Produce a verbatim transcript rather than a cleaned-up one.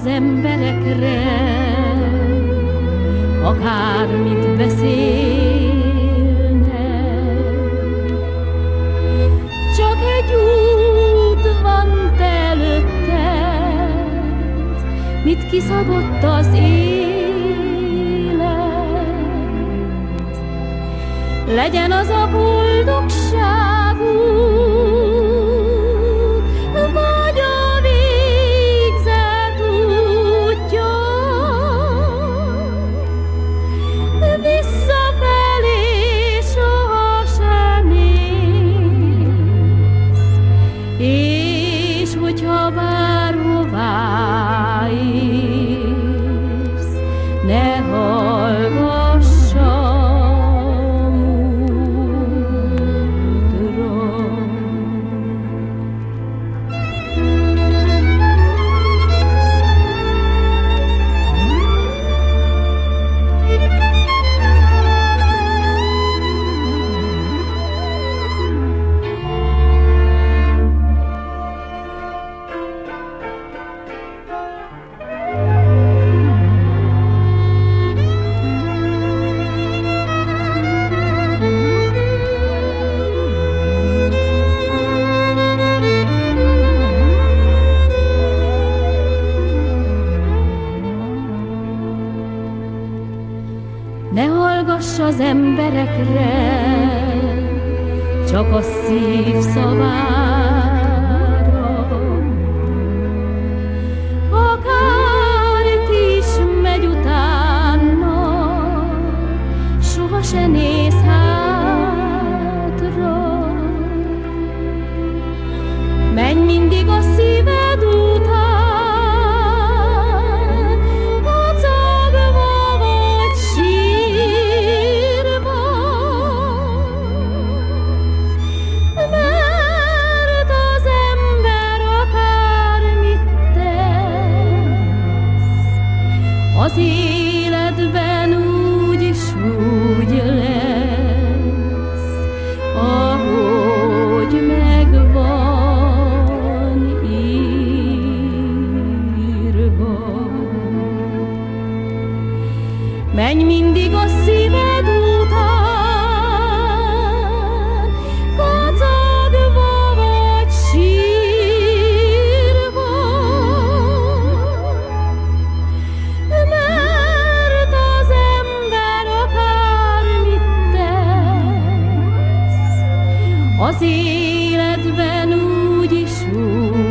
emberekre, akármit beszélnek. Csak egy út van te előtted, mit kiszabott az élet. Legyen az a boldogságunk, hogyha bárhová érsz, ne hallgass a múltra. Ne hallgass az emberekre, csak a szív szavára. Akárki is megy utána, soha se néz hátra. Menj mindig a szíved után, az életben úgyis úgy lesz, ahogy megvan írva. Menj mindig a szíved után, kacagva vagy sírva. Az életben úgyis úgy